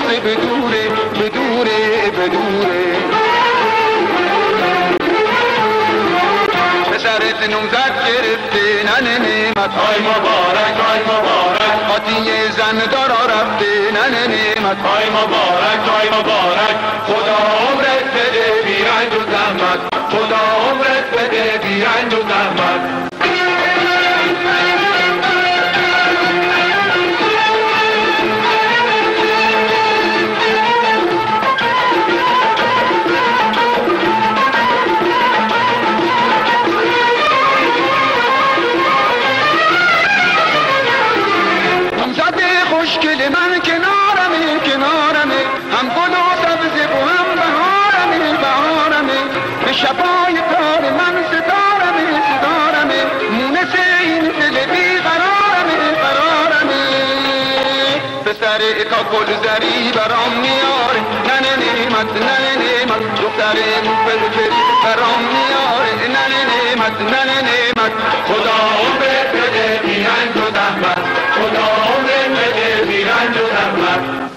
غصه بدوره بدوره بدوره. پسرت نوزد گرفته ننه نعمت های مبارک های مبارک. قاطی زن دارا رفته ننه نعمت های مبارک های مبارک. خدا عمرت بده بی رنج و زحمت، خدا عمرت بده بی رنج و زحمت. مشکل من کنارمه کنارمه، هم گل و سبزه و هم بهارمه بهارمه. به شفای کار من ستارمه ستارمه، مونس این دل بی قرارمه قرارمه. پسر اکا گل زری برام میاره ننه نعمت ننه نعمت. دختر فلفل برام میاره ننه نعمت ننه نعمت. خدا عمرت بده بی رنج و زحمت، خدا عمرت بده بی رنج و زحمت.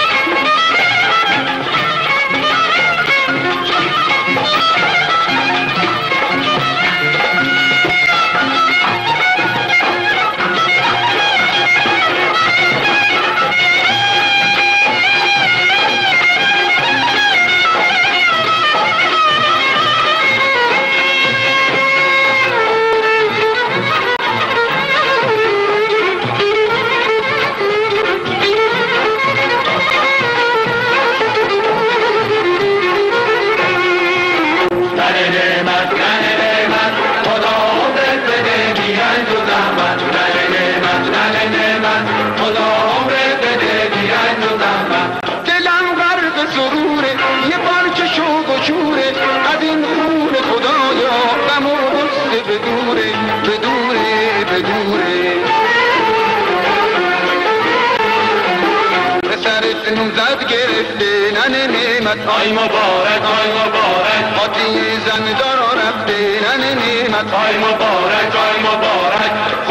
دلم غرق سروره یه پارچه شوق و شوره، از این خون خدایا غم و غصه بدوره بدوره بدوره. پسرت نوزد گرفته ننه نعمت های مبارک های مبارک. قاطی زن دارا رفته ننه نعمت های مبارک های مبارک.